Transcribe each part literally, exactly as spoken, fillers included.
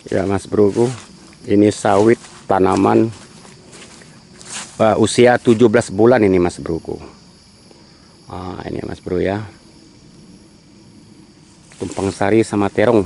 Ya Mas Bro, ini sawit tanaman uh, usia tujuh belas bulan ini Mas Bro. Ah, ini Mas Bro ya. Tumpang sari sama terong.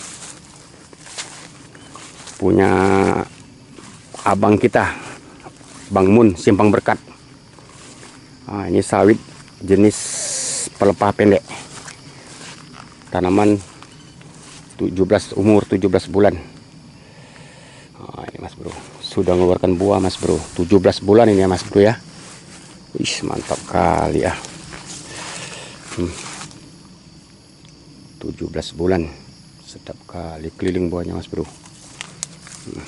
Punya abang kita, Bang Mun, Simpang Berkat. Ah, ini sawit jenis pelepah pendek. Tanaman tujuh belas umur tujuh belas bulan. Nah, ini Mas Bro, sudah mengeluarkan buah Mas Bro. tujuh belas bulan ini ya Mas Bro ya. Wih, mantap kali ya. Hmm. tujuh belas bulan. Sedap kali keliling buahnya Mas Bro. Hmm.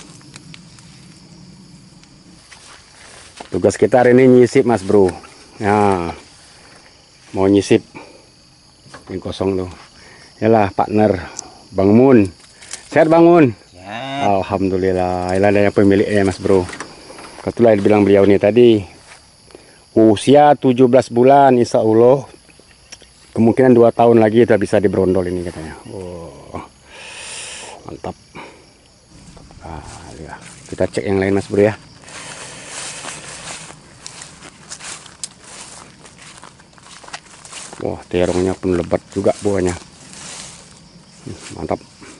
Tugas kita hari ini nyisip Mas Bro. Nah, mau nyisip. Ini kosong tuh. Yalah partner Bang Mun. Sehat Bang Mun? Ya. Alhamdulillah. Ini ada yang pemiliknya Mas Bro. Kebetulan bilang beliau nih tadi usia tujuh belas bulan, insya Allah kemungkinan dua tahun lagi udah bisa diberondol ini katanya. Oh, mantap. Ah, ya. Kita cek yang lain Mas Bro ya. Wah, terongnya pun lebat juga buahnya. Mantap.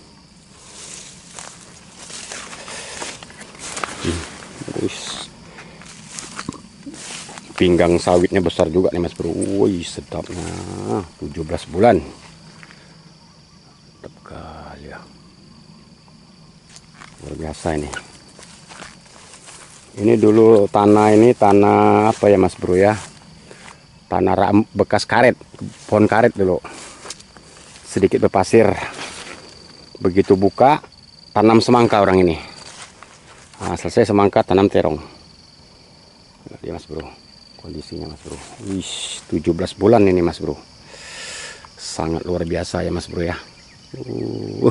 Hmm. Pinggang sawitnya besar juga nih Mas Bro. Wih, sedapnya. tujuh belas bulan. Sedap kali ya. Luar biasa ini. Ini dulu tanah ini tanah apa ya Mas Bro ya? Tanah ram, bekas karet, pohon karet dulu. Sedikit berpasir. Begitu buka, tanam semangka orang ini. Nah, selesai semangka, tanam terong. Nah, dia Mas Bro, kondisinya Mas Bro. Wih, tujuh belas bulan ini Mas Bro. Sangat luar biasa ya Mas Bro ya. Uh.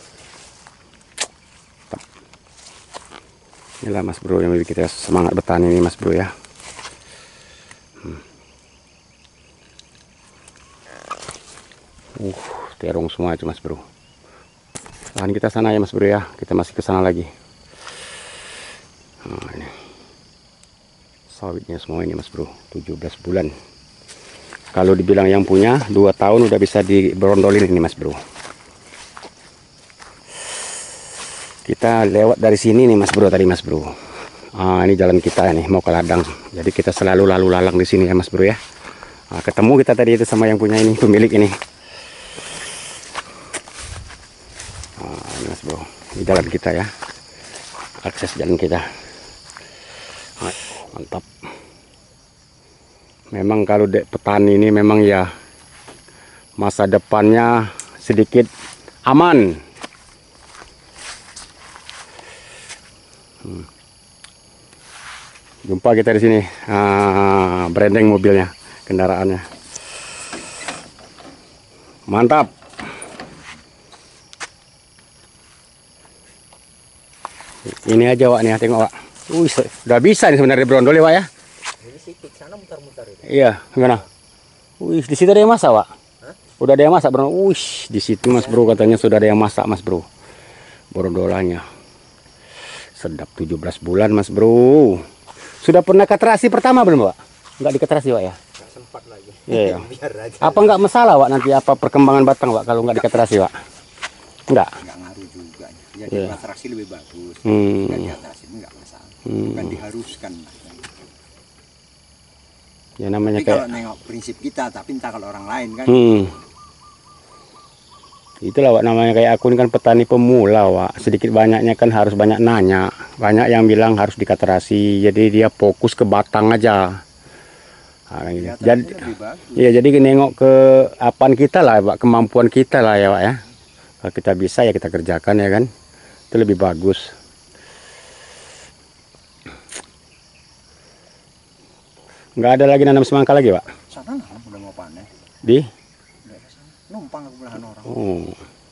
Inilah Mas Bro yang membuat kita semangat bertani ini Mas Bro ya. Hmm. Uh, terong semua itu Mas Bro. Lahan kita sana ya Mas Bro ya. Kita masih ke sana lagi. Nah, ini. Sawitnya semua ini Mas Bro, tujuh belas bulan. Kalau dibilang yang punya dua tahun udah bisa diberondolin ini Mas Bro. Kita lewat dari sini nih Mas Bro tadi Mas Bro. Ah, ini jalan kita nih mau ke ladang. Jadi kita selalu lalu lalang di sini ya Mas Bro ya. Nah, ketemu kita tadi itu sama yang punya ini, pemilik ini. Ah, ini Mas Bro, ini jalan kita ya. Akses jalan kita. Ah, mantap. Memang kalau dek petani ini memang ya masa depannya sedikit aman. Hmm. Jumpa kita di sini. Ah, branding mobilnya, kendaraannya. Mantap. Ini aja Wak nih, tengok Wak. Wih, udah bisa nih sebenarnya berondol ya Wak ya. Sana mutar-mutar itu. Iya, gimana? Wih, di situ ada yang masak Wak. Hah? Udah ada yang masak bro. Wih, di situ Mas Bro katanya sudah ada yang masak Mas Bro. Berondolannya. Sedap tujuh belas bulan Mas Bro. Sudah pernah kastrasi pertama belum Wak? Enggak dikastrasi Wak ya? Enggak sempat lagi. Iya. Ya. Biar aja. Apa enggak masalah Wak nanti apa perkembangan batang Wak kalau enggak dikastrasi Wak? Enggak. Enggak ngaruh juga. Ya Yeah. dikastrasi lebih bagus. Hmm. Enggak dikastrasi enggak masalah. Hmm. Bukan diharuskan. Ya namanya tapi kayak kalau nengok prinsip kita, tapi entah kalau orang lain kan. Hmm. Itulah Wak namanya kayak aku ini kan petani pemula Wak. Sedikit banyaknya kan harus banyak nanya. Banyak yang bilang harus dikastrasi. Jadi dia fokus ke batang aja. Nah, gitu. Jadi ya jadi nengok ke apaan kita lah Pak, kemampuan kita lah ya Pak ya. Kalau kita bisa ya kita kerjakan ya kan. Itu lebih bagus. Nggak ada lagi nanam semangka lagi Pak? Sana lah, udah mau panen. Di? Numpang ke belahan orang. Oh.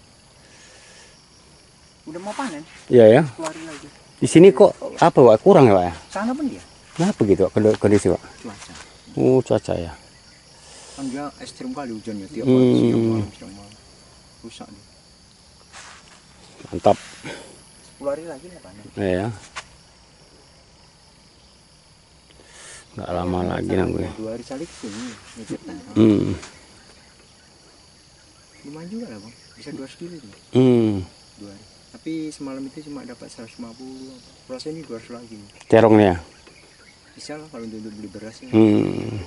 Udah mau panen. Iya ya. Keluarin lagi. Di sini kok apa Pak? Kurang ya Pak ya? Sana pun dia. Kenapa gitu Pak kondisi Pak? Cuaca. Oh cuaca ya. Kan dia ekstrim kali hujannya tiap Hmm. hari siang malam siang malam. Rusak dia. Mantap. sepuluh hari lagi lah panen. Iya. Nggak lama lagi nanggu. Dua hari salik tuh. Hmm. Lumayan juga lah bang, bisa dua ratus kilo tuh. Hmm. Dua hari. Tapi semalam itu cuma dapat seratus lima puluh. Rasanya ini dua ratus lagi. Terong nih ya. Bisa lah kalau untuk beli berasnya. Hmm.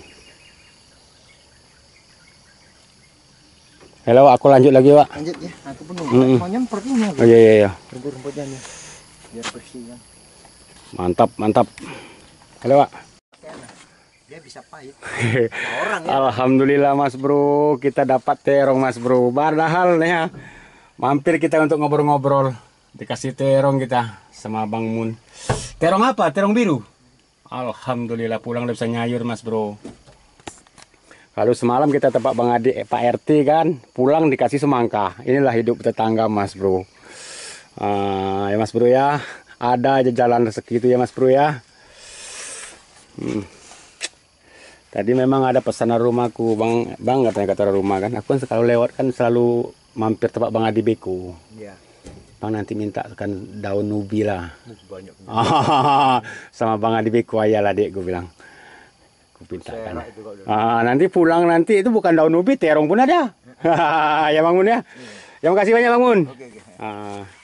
Halo, aku lanjut lagi, Pak. Lanjut ya, aku pun Mm-mm. nunggu. Mau nyemprot ini Oh iya iya iya. rumput-rumputnya nih, biar bersih kan. Mantap, mantap. Halo, Pak. Dia bisa pahit. Orang ya. Alhamdulillah Mas Bro, kita dapat terong Mas Bro. Padahal nih ya, mampir kita untuk ngobrol-ngobrol. Dikasih terong kita sama Bang Mun. Terong apa? Terong biru. Alhamdulillah pulang udah bisa nyayur Mas Bro. Kalau semalam kita tempat Bang Adik, eh, Pak R T kan, pulang dikasih semangka. Inilah hidup tetangga Mas Bro. Ah, ya Mas Bro ya, ada aja jalan rezeki itu ya Mas Bro ya. Hmm. Tadi memang ada pesanan rumahku, Bang, Bang katanya kata rumah kan. Aku kan selalu lewat kan selalu mampir tempat Bang Adi Beko. Iya. Bang nanti minta kan daun ubi lah. Banyak. Sama Bang Adi Beko aja lah dek, gue bilang. Gue minta kan. Serak itu kalau Ah, nanti pulang nanti itu bukan daun ubi, terong pun ada. Ya Bang Mun ya. Ya makasih banyak Bang Mun. Oke, oke. Ah.